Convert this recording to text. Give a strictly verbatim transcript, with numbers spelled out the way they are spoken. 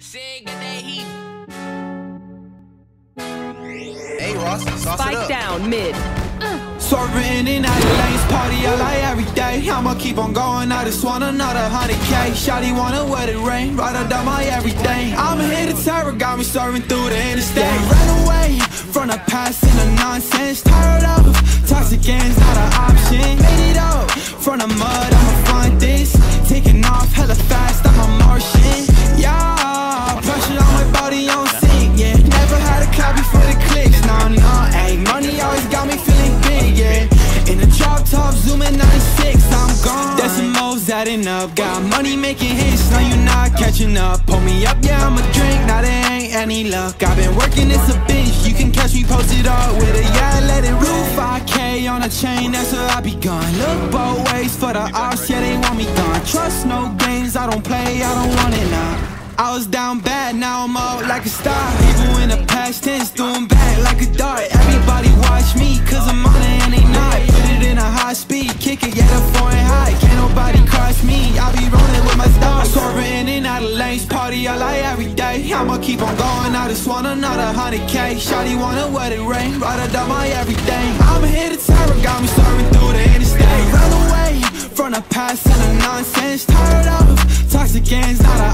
Say, get that heat. Hey Ross, sauce Spike it up. down mid. Swerving in out of lanes, party I like every day. I'ma keep on going, I just want another hundred K. Shawty wanna wet it rain, right under my everything. I'm here to terror, got me serving through the interstate. Yeah, ran away from the past and the nonsense. Tired of toxic games, not an option. Made it up from the mud, I'ma find this. Taking off hella fast, I'm a Martian. Yeah, pressure on my body on sync, yeah. Never had a copy for the clicks, no, no. Ayy, money always got me feeling big, yeah. In the drop top, zooming ninety-six, I'm gone. Decimals adding up, got money making hits, now you not catching up. Pull me up, yeah, I'ma drink, now there ain't any luck. I've been working this a bitch, you can catch me posted up with a yeah, let it rule. five K on a chain, that's where I be gone. Look both ways for the ops, yeah, they want me gone. Trust no games, I don't play, I don't want it now. I was down bad, now I'm up like a star. People in the past tense doing bad like a dart. Everybody watch me, cause I'm on it and they not. Put it in a high speed, kick it, get a foreign high. Can't nobody cross me, I be rolling with my stars. Swerving in and out of lanes, party I like every day. I'ma keep on going, I just want another hundred K. Shawty wanna wet it rain, right under my everything. I'm here to terror, got me serving through the interstate. Run away from the past and the nonsense. Tired of toxic games, not a